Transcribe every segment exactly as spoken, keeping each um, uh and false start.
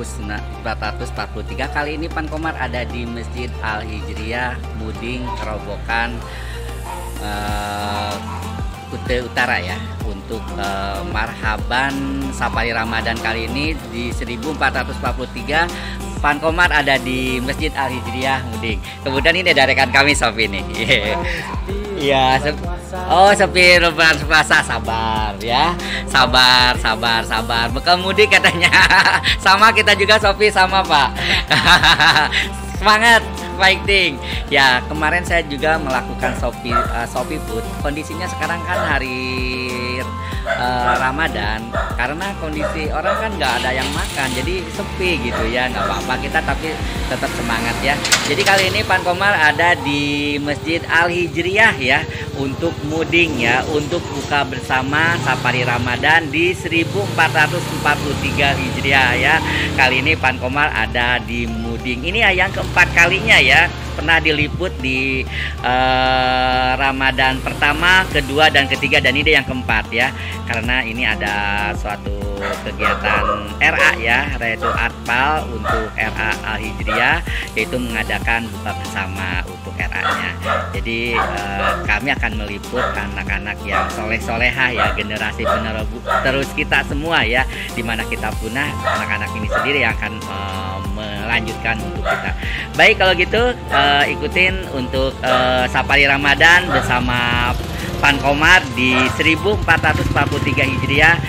ratus empat puluh tiga. Kali ini Pan Komar ada di Masjid Al Hijriyah Muding Kerobokan uh, Kuta Utara ya, untuk uh, marhaban Safari Ramadan kali ini di seribu empat ratus empat puluh tiga. Pan Komar ada di Masjid Al Hijriyah Muding. Kemudian ini ada rekan kami Sofi nih. Iya, sepi. Oh, sepi lebaran puasa, sabar ya. Sabar, sabar, sabar. Bekal mudik katanya. Sama kita juga Sofi sama, Pak. Semangat fighting. Ya, kemarin saya juga melakukan Shopee uh, Shopee Food. Kondisinya sekarang kan hari uh, Ramadan, karena kondisi orang kan nggak ada yang makan, jadi sepi gitu ya. Nggak apa-apa kita, tapi tetap semangat ya. Jadi kali ini Pan Komar ada di Masjid Al Hijriyah ya, untuk muding ya, untuk buka bersama Safari Ramadan di seribu empat ratus empat puluh tiga Hijriah ya. Kali ini Pan Komar ada di muding. Ini ya yang keempat kalinya ya. Pernah diliput di uh, Ramadan pertama, kedua, dan ketiga, dan ini yang keempat ya. Karena ini ada suatu kegiatan R A ya, Redo Atfal untuk R A Al Hijriyah, yaitu mengadakan buka bersama untuk R A-nya. Jadi uh, kami akan meliput anak-anak yang soleh-solehah ya, generasi penerus kita semua ya, dimana kita punah, anak-anak ini sendiri yang akan uh, melanjutkan untuk kita. Baik, kalau gitu uh, ikutin untuk uh, Safari Ramadan bersama Pan Komar di seribu empat ratus empat puluh tiga Hijriah.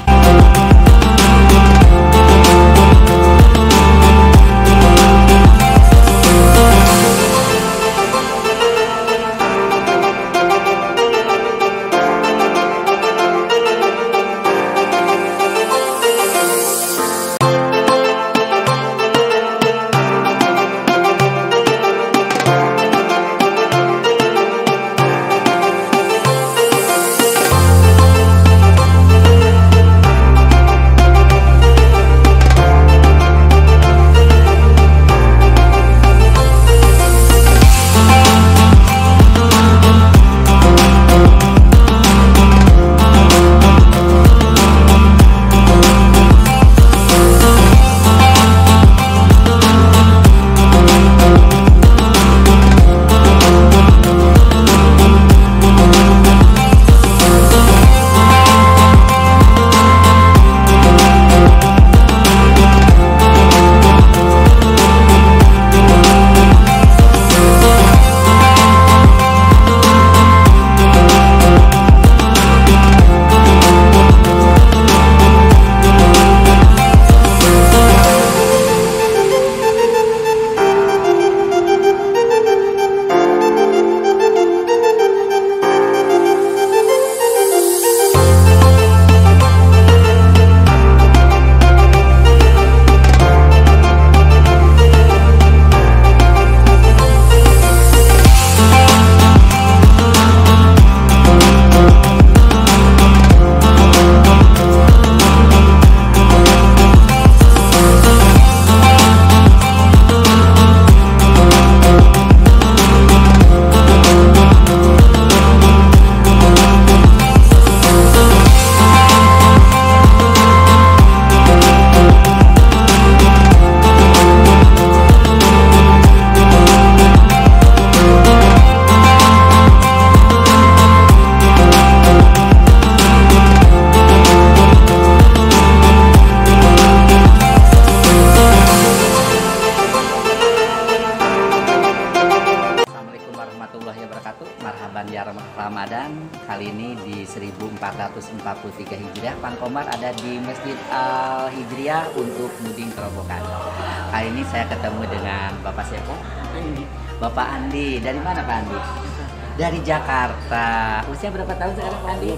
Marhaban ya Ramadan kali ini di seribu empat ratus empat puluh tiga Hijriah. Pan Komar ada di Masjid Al Hijriyah untuk muding Kerobokan. Kali ini saya ketemu dengan Bapak siapa? Andi. Bapak Andi. Dari mana Pak Andi? Dari Jakarta. Usia berapa tahun sekarang Pak Andi?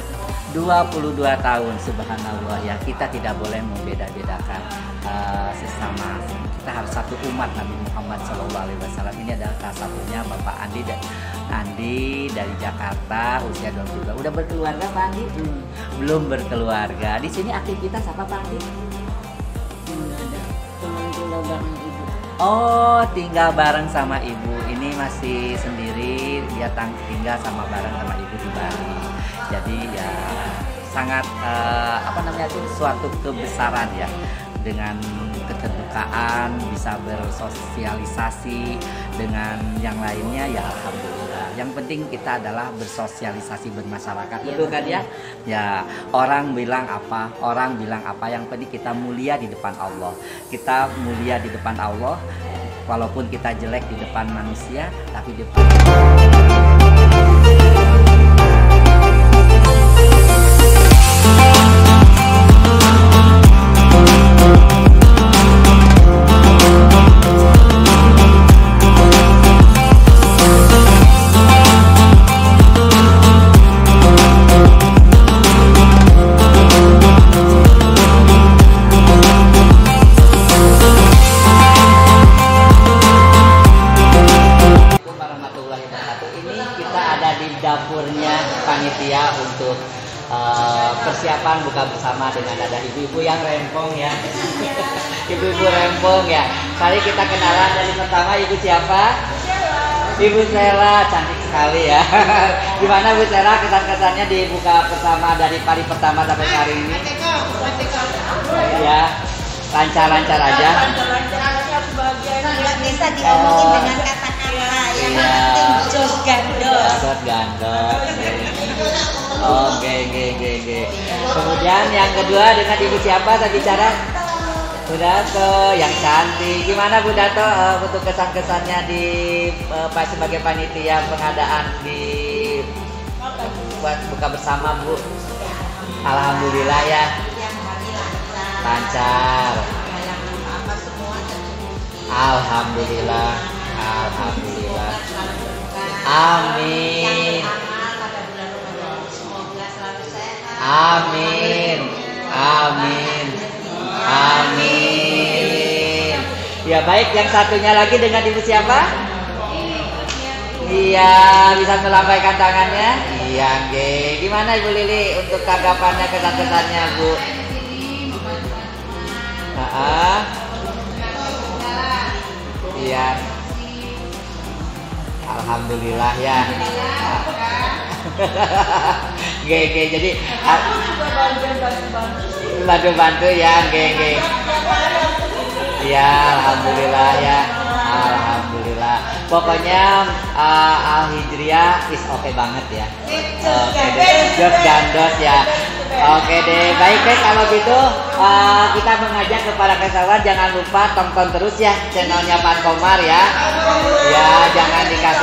dua puluh dua tahun. Subhanallah ya, kita tidak boleh membeda-bedakan uh, sesama. Kita harus satu umat Nabi Muhammad shallallahu alaihi wasallam. Ini adalah salah satunya Bapak Andi dan Andi dari Jakarta, usia dua puluh dua. Udah berkeluarga Pak Andi? Hmm. Belum berkeluarga. Di sini aktivitas apa Pak Andi? Ada teman tinggal bareng ibu. Oh, tinggal bareng sama ibu. Ini masih sendiri, dia tinggal sama bareng sama ibu di Bali. Jadi ya sangat uh, apa namanya itu suatu kebesaran ya, dengan keterbukaan, bisa bersosialisasi dengan yang lainnya, ya alhamdulillah. Yang penting kita adalah bersosialisasi bermasyarakat, Ya, betul kan ya? Ya, orang bilang apa, orang bilang apa, yang penting kita mulia di depan Allah. Kita mulia di depan Allah, walaupun kita jelek di depan manusia, tapi di depan dapurnya panitia untuk uh, persiapan buka bersama dengan ada ibu-ibu yang rempong ya. Ibu-ibu rempong ya. Kali kita kenalan dari pertama, ibu siapa? Ibu Sela, cantik sekali ya. Gimana Bu Sela kesan-kesannya di buka bersama dari hari pertama sampai hari ini? Ya, lancar-lancar aja. Nggak bisa diomongin dengan kata-kata yang penting jos gandos. Jos gandos. Oke, oke, oke, oke. Kemudian yang kedua dengan ibu siapa tadi bicara? Bu Dato, yang cantik. Gimana Bu Dato uh, untuk kesan-kesannya di uh, sebagai panitia pengadaan di buat buka bersama Bu? Alhamdulillah ya. Lancar. Alhamdulillah, alhamdulillah. Amin. Amin. Amin. Amin. Ya baik, yang satunya lagi dengan ibu siapa? Iya, bisa melambaikan tangannya. Iya, oke. Gimana Ibu Lili untuk tanggapannya, kesan-kesannya Bu? Ah. Iya. Alhamdulillah ya. G G jadi bantu-bantu ya, G G. Ya, alhamdulillah ya. Alhamdulillah. Pokoknya uh, Al Hijriah is oke okay banget ya. Oke deh, jos gandos ya. Oke deh, baik deh kalau gitu uh, kita mengajak kepada kawan jangan lupa tonton terus ya channelnya Pan Komar ya. Ya, jangan dikasih